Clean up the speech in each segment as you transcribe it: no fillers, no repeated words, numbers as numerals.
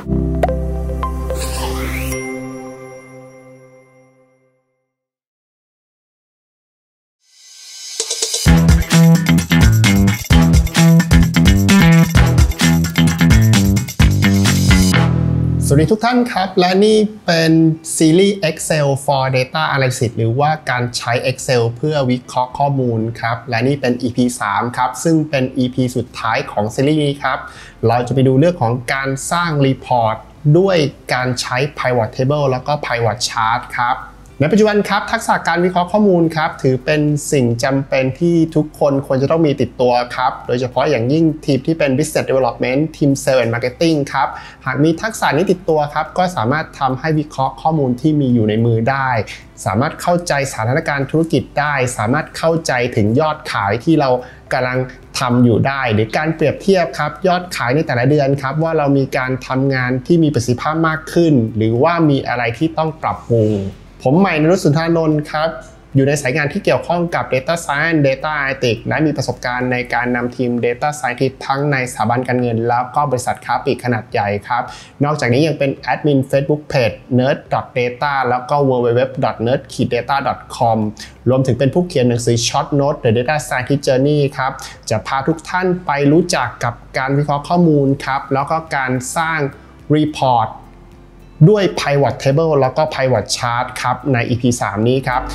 สวัสดีทุกท่านครับและนี่เป็นซีรีส์ Excel for Data Analysis หรือว่าการใช้ Excel เพื่อวิเคราะห์ข้อมูลครับและนี่เป็น EP 3 ครับซึ่งเป็น EP สุดท้ายของซีรีส์นี้ครับเราจะไปดูเรื่องของการสร้างรีพอร์ตด้วยการใช้ Pivot Table แล้วก็ Pivot Chart ครับในปัจจุบันครับทักษะการวิเคราะห์ข้อมูลครับถือเป็นสิ่งจำเป็นที่ทุกคนควรจะต้องมีติดตัวครับโดยเฉพาะอย่างยิ่งทีมที่เป็น Business Development ทีม Sales and Marketing ครับหากมีทักษะนี้ติดตัวครับก็สามารถทำให้วิเคราะห์ข้อมูลที่มีอยู่ในมือได้สามารถเข้าใจสถานการณ์ธุรกิจได้สามารถเข้าใจถึงยอดขายที่เรากำลังทำอยู่ได้หรือการเปรียบเทียบครับยอดขายในแต่ละเดือนครับว่าเรามีการทำงานที่มีประสิทธิภาพมากขึ้นหรือว่ามีอะไรที่ต้องปรับปรุงผมใหม่นฤสุนทรานนท์ครับอยู่ในสายงานที่เกี่ยวข้องกับ Data Science Data Analytics และมีประสบการณ์ในการนำทีม Data Scientist ทั้งในสถาบันการเงินแล้วก็บริษัทค้าปลีกขนาดใหญ่ครับนอกจากนี้ยังเป็นแอดมิน Facebook Page nerd.data แล้วก็ www.nerd-data.com รวมถึงเป็นผู้เขียนหนังสือ Short Note The Data Scientist Journey ครับจะพาทุกท่านไปรู้จักกับการวิเคราะห์ข้อมูลครับแล้วก็การสร้าง Reportด้วย Pivot Table แล้วก็ Pivot Chart ครับใน EP 3 นี้ครับ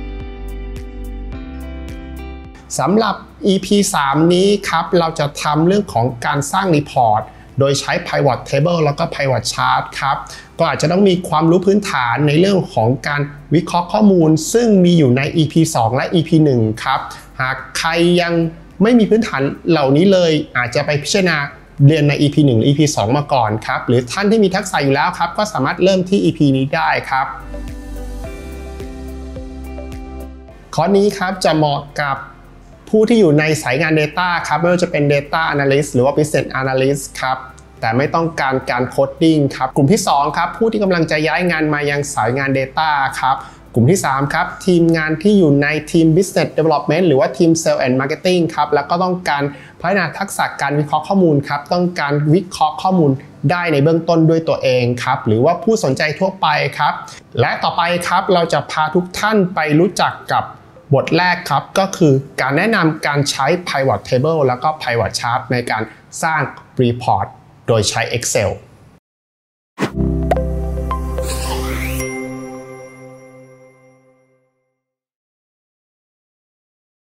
สำหรับ EP 3 นี้ครับเราจะทำเรื่องของการสร้าง Report โดยใช้ Pivot Table แล้วก็ Pivot Chart ครับก็อาจจะต้องมีความรู้พื้นฐานในเรื่องของการวิเคราะห์ข้อมูลซึ่งมีอยู่ใน EP 2 และ EP 1 ครับหากใครยังไม่มีพื้นฐานเหล่านี้เลยอาจจะไปพิจารณาเรียนใน EP 1 หรือ EP 2 มาก่อนครับหรือท่านที่มีทักษะอยู่แล้วครับก็สามารถเริ่มที่ EP นี้ได้ครับข้อนี้ครับจะเหมาะกับผู้ที่อยู่ในสายงาน Data ครับไม่ว่าจะเป็น Data Analyst หรือว่า Business Analyst ครับแต่ไม่ต้องการการโคดดิ้งครับกลุ่มที่2ครับผู้ที่กำลังจะย้ายงานมายังสายงาน Data ครับกลุ่มที่3ครับทีมงานที่อยู่ในทีม Business Development หรือว่าทีม Sales and Marketing ครับแล้วก็ต้องการพัฒนาทักษะการวิเคราะห์ข้อมูลครับต้องการวิเคราะห์ข้อมูลได้ในเบื้องต้นด้วยตัวเองครับหรือว่าผู้สนใจทั่วไปครับและต่อไปครับเราจะพาทุกท่านไปรู้จักกับบทแรกครับก็คือการแนะนำการใช้ Pivot Table แล้วก็ Pivot Chart ในการสร้าง Report โดยใช้ Excel